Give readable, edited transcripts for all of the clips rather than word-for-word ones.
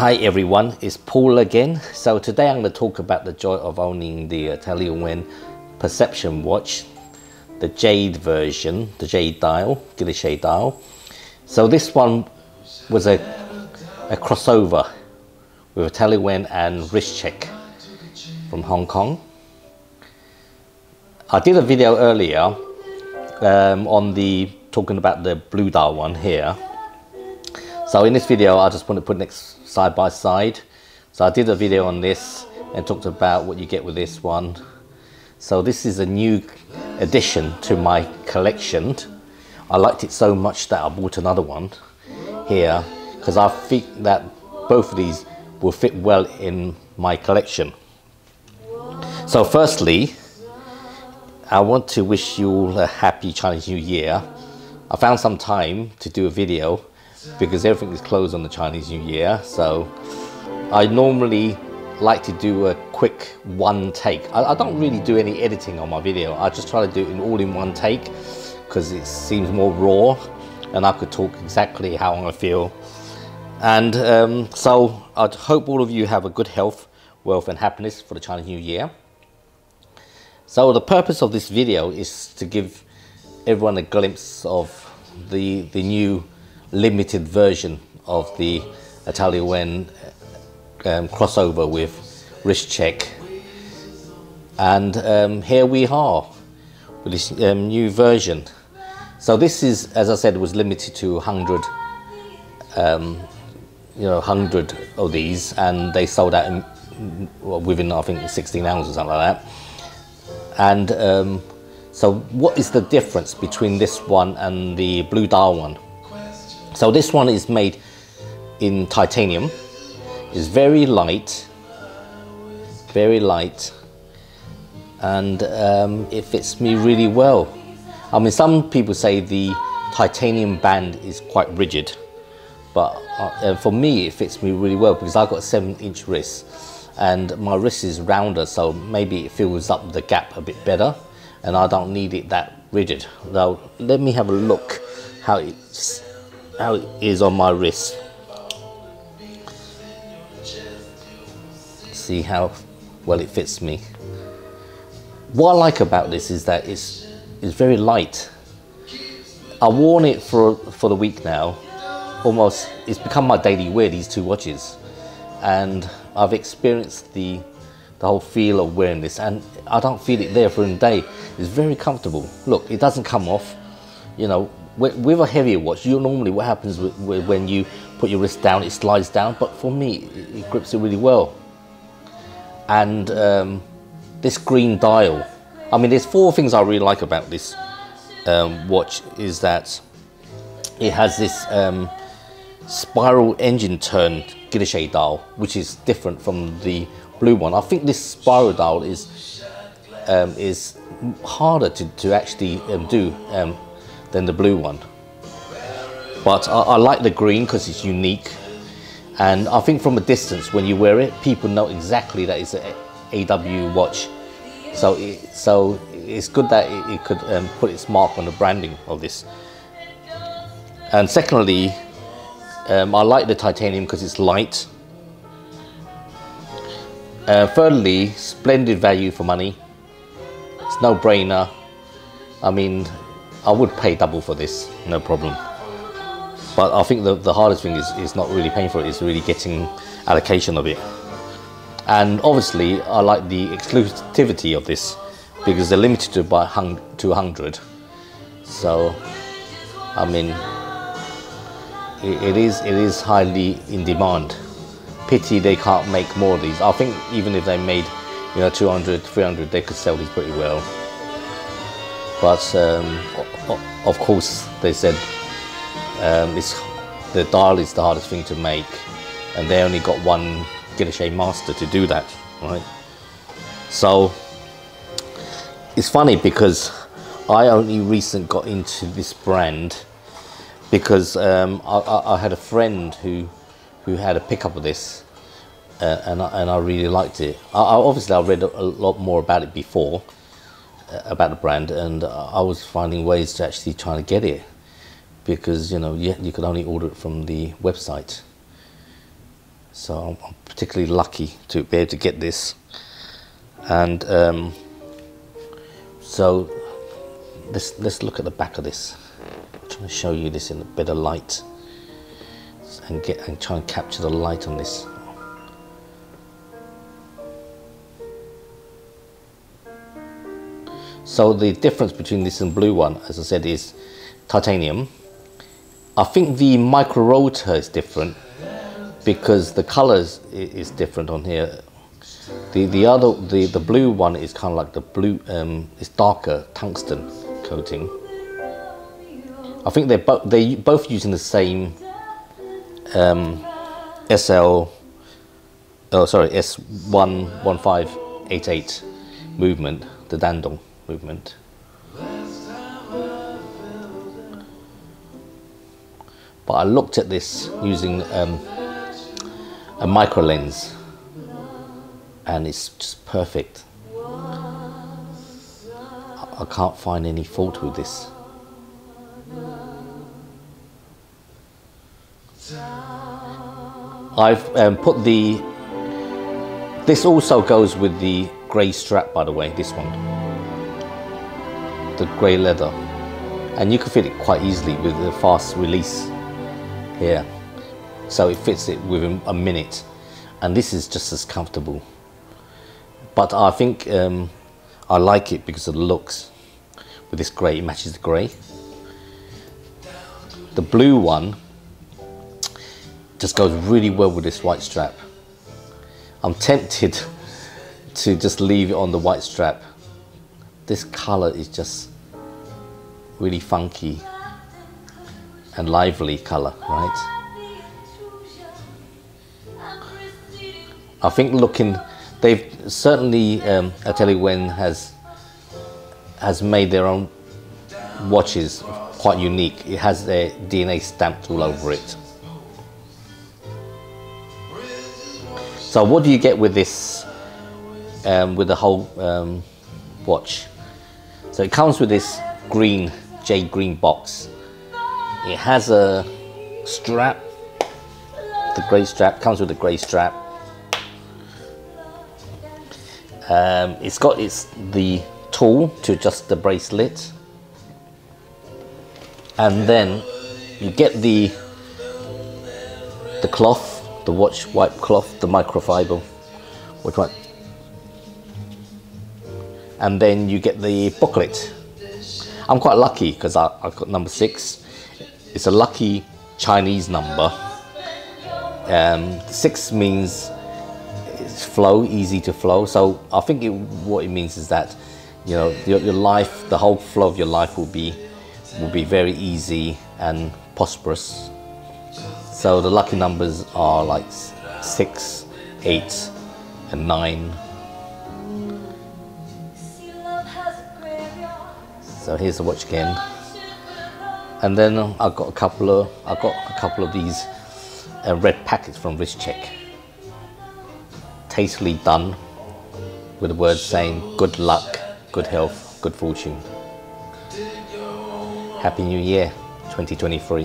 Hi everyone, it's Paul again. So today I'm going to talk about the joy of owning the Atelier Perception watch, the Jade version, the Jade dial, guilloche dial. So this one was a crossover with Atelier and Wristcheck from Hong Kong. I did a video earlier on talking about the blue dial one here. So in this video, I just want to put next side by side. So I did a video on this and talked about what you get with this one. So this is a new addition to my collection. I liked it so much that I bought another one here because I think that both of these will fit well in my collection. So firstly, I want to wish you all a happy Chinese New Year. I found some time to do a video because everything is closed on the Chinese New Year, so I normally like to do a quick one take. I don't really do any editing on my video. I just try to do it all in one take because it seems more raw and I could talk exactly how I feel. And so I hope all of you have a good health, wealth and happiness for the Chinese New Year. So the purpose of this video is to give everyone a glimpse of the new limited version of the Atelier crossover with Wristcheck, and here we are with this new version. So this is, as I said, was limited to 100 100 of these, and they sold out within I think 16 hours or something like that. And so what is the difference between this one and the blue dial one? So this one is made in titanium. It's very light, and it fits me really well. I mean, some people say the titanium band is quite rigid, but for me it fits me really well because I've got a 7-inch wrist and my wrist is rounder, so maybe it fills up the gap a bit better and I don't need it that rigid. Now let me have a look how it is on my wrist. See how well it fits me. What I like about this is that it's very light. I've worn it for the week now. Almost, it's become my daily wear, these two watches, and I've experienced the whole feel of wearing this, and I don't feel it there for a day. It's very comfortable. Look, it doesn't come off. You know, with a heavier watch, normally what happens when you put your wrist down, it slides down, but for me it grips it really well. And this green dial, I mean, there's 4 things I really like about this watch. Is that it has this spiral engine turned guilloche dial, which is different from the blue one. I think this spiral dial is harder to actually do than the blue one, but I like the green because it's unique, and I think from a distance when you wear it, people know exactly that it's an AW watch. So it's good that it could put its mark on the branding of this. And secondly, I like the titanium because it's light. Thirdly, splendid value for money. It's no brainer. I mean, I would pay double for this, no problem. But I think the hardest thing is not really paying for it, it's really getting allocation of it. And obviously, I like the exclusivity of this because they're limited to 100. So, I mean, it is highly in demand. Pity they can't make more of these. I think even if they made 200, 300, they could sell these pretty well. But of course, they said the dial is the hardest thing to make, and they only got one guilloche master to do that, right? So it's funny because I only recently got into this brand because I had a friend who had a pickup of this, and I really liked it. Obviously, I read a lot more about it before, about the brand, and I was finding ways to actually try to get it because you could only order it from the website. So I'm particularly lucky to be able to get this. And so let's look at the back of this. I'm trying to show you this in a bit of light and try and capture the light on this. So the difference between this and blue one, as I said, is titanium. I think the micro rotor is different because the colors is different on here. The blue one is kind of like the blue, it's darker tungsten coating. I think they're both using the same S11588 movement, the Dandong movement. But I looked at this using a micro lens, and it's just perfect. I can't find any fault with this. I've put this also goes with the grey strap, by the way, this one, the grey leather, and you can fit it quite easily with the fast release here, so it fits it within a minute, and this is just as comfortable. But I think I like it because of the looks. With this grey, it matches the grey. The blue one just goes really well with this white strap. I'm tempted to just leave it on the white strap. This colour is just really funky and lively colour, right? I think they've certainly, Atelier has made their own watches quite unique. It has their DNA stamped all over it. So what do you get with this, with the whole watch? So it comes with this green, jade green box. It has a strap, the grey strap, comes with a grey strap. It's got the tool to adjust the bracelet, and then you get the cloth, the watch wipe cloth, the microfiber, which one? And then you get the booklet. I'm quite lucky because I've got number 6. It's a lucky Chinese number. 6 means it's flow, easy to flow. So I think what it means is that, you know, your life, the whole flow of your life will be very easy and prosperous. So the lucky numbers are like 6, 8, and 9. So here's the watch again, and then I've got a couple of these red packets from Wristcheck, tastefully done, with the words saying good luck, good health, good fortune. Happy New Year 2023.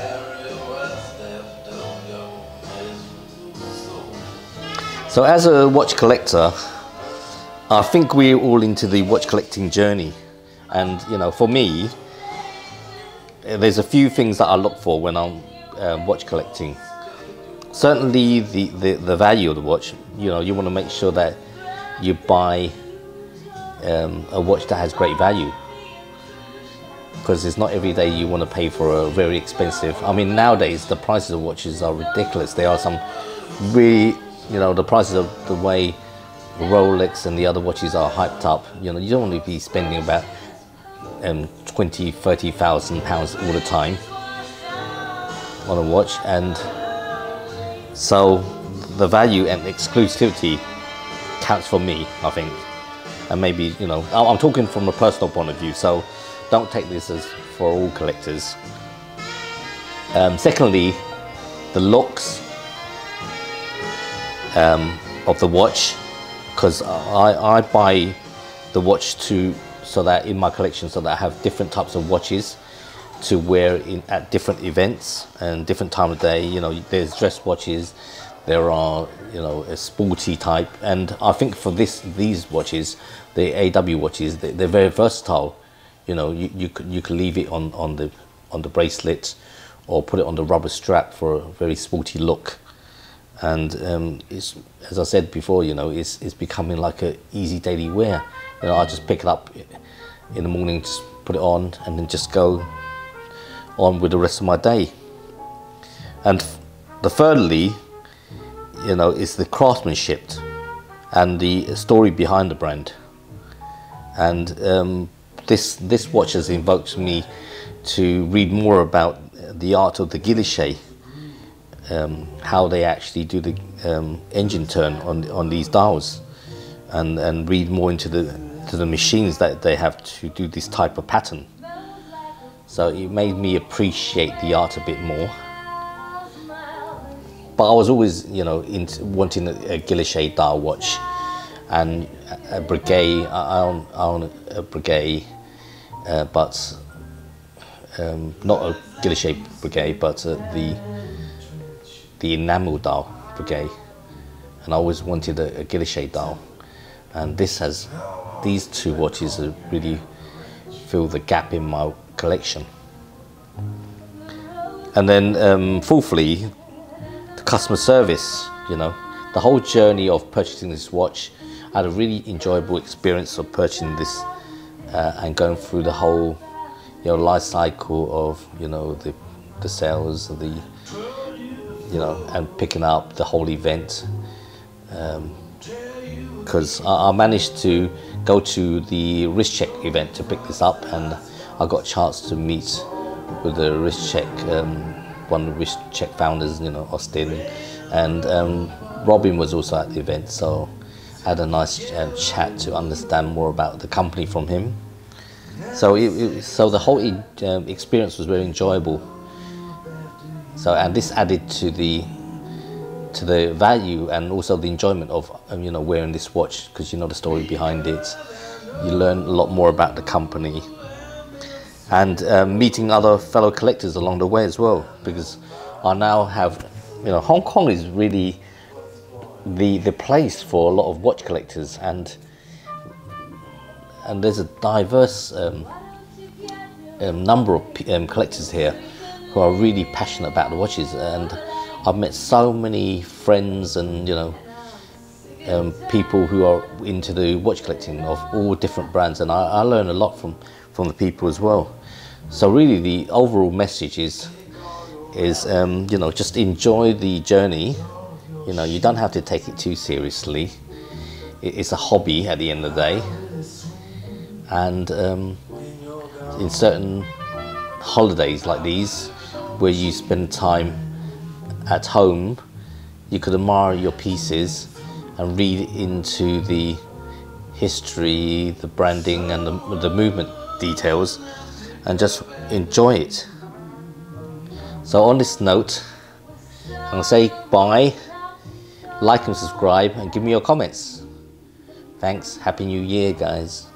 So as a watch collector, I think we're all into the watch collecting journey. And you know, for me, there's a few things that I look for when I'm watch collecting. Certainly the value of the watch. You know, you want to make sure that you buy a watch that has great value, because it's not every day you want to pay for a very expensive. I mean, nowadays the prices of watches are ridiculous. There are some really, you know, the prices of the way Rolex and the other watches are hyped up. You know, you don't want to be spending about 20,000–30,000 pounds all the time on a watch, and so the value and exclusivity counts for me, I think. And maybe, you know, I'm talking from a personal point of view, so don't take this as for all collectors. Secondly, the looks of the watch, because I buy the watch so that in my collection, so that I have different types of watches to wear at different events and different time of day. You know, there's dress watches, there are, you know, a sporty type, and I think for these watches, the AW watches, they're very versatile. You know, you could leave it on the bracelet, or put it on the rubber strap for a very sporty look. And it's, as I said before, you know, it's becoming like a easy daily wear. You know, I just pick it up in the morning, just put it on, and then just go on with the rest of my day. And the thirdly, you know, is the craftsmanship and the story behind the brand. And this watch has invoked me to read more about the art of the guilloche, how they actually do the engine turn on these dials, and read more into the machines that they have to do this type of pattern. So it made me appreciate the art a bit more. But I was always, you know, wanting a guilloche dial watch, and a Breguet. I own a Breguet, but not a guilloche Breguet, but the enamel dial Breguet, and I always wanted a guilloche dial, and these two watches really fill the gap in my collection. And then fourthly, the customer service. You know, the whole journey of purchasing this watch, I had a really enjoyable experience of purchasing this and going through the whole, you know, life cycle of, you know, the sales, you know, and picking up the whole event. Because I managed to go to the Wristcheck event to pick this up, and I got a chance to meet with the Wristcheck, one of the Wristcheck founders, you know, Austin, and Robin was also at the event, so I had a nice chat to understand more about the company from him. So so the whole experience was very enjoyable. So, and this added to the value and also the enjoyment of, you know, wearing this watch, because you know the story behind it. You learn a lot more about the company, and meeting other fellow collectors along the way as well, because I now have, you know, Hong Kong is really the place for a lot of watch collectors, and there's a diverse number of collectors here who are really passionate about the watches, and I've met so many friends and, you know, people who are into the watch collecting of all different brands, and I learn a lot from the people as well. So really the overall message is you know, just enjoy the journey. You know, you don't have to take it too seriously. It's a hobby at the end of the day, and in certain holidays like these, where you spend time at home, you could admire your pieces and read into the history, the branding, and the movement details, and just enjoy it. So on this note, I'm going to say bye, like and subscribe, and give me your comments. Thanks, Happy New Year, guys.